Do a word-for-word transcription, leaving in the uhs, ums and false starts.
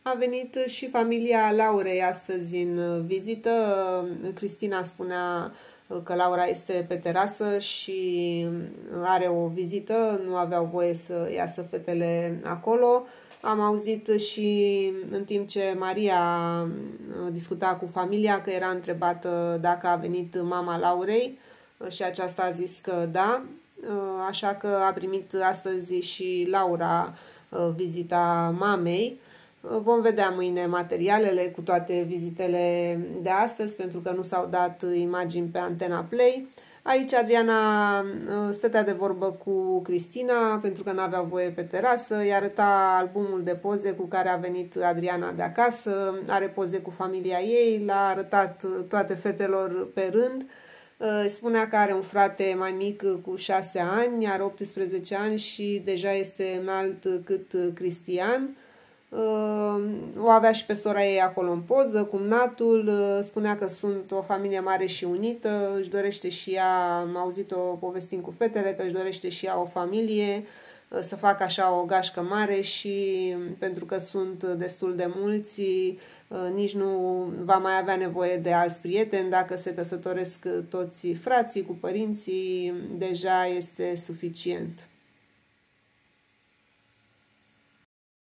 A venit și familia Laurei astăzi în vizită. Cristina spunea că Laura este pe terasă și are o vizită, nu aveau voie să iasă fetele acolo. Am auzit și în timp ce Maria discuta cu familia că era întrebată dacă a venit mama Laurei și aceasta a zis că da, așa că a primit astăzi și Laura vizita mamei. Vom vedea mâine materialele cu toate vizitele de astăzi, pentru că nu s-au dat imagini pe Antena Play. Aici Adriana stătea de vorbă cu Cristina, pentru că n-avea voie pe terasă, i arăta albumul de poze cu care a venit Adriana de acasă, are poze cu familia ei, l-a arătat toate fetelor pe rând. Spunea că are un frate mai mic cu șase ani, are optsprezece ani și deja este înalt cât Cristian. O avea și pe sora ei acolo în poză, cumnatul, spunea că sunt o familie mare și unită, își dorește și ea, am auzit-o povestind cu fetele, că își dorește și ea o familie, să facă așa o gașcă mare și pentru că sunt destul de mulți, nici nu va mai avea nevoie de alți prieteni, dacă se căsătoresc toți frații cu părinții, deja este suficient.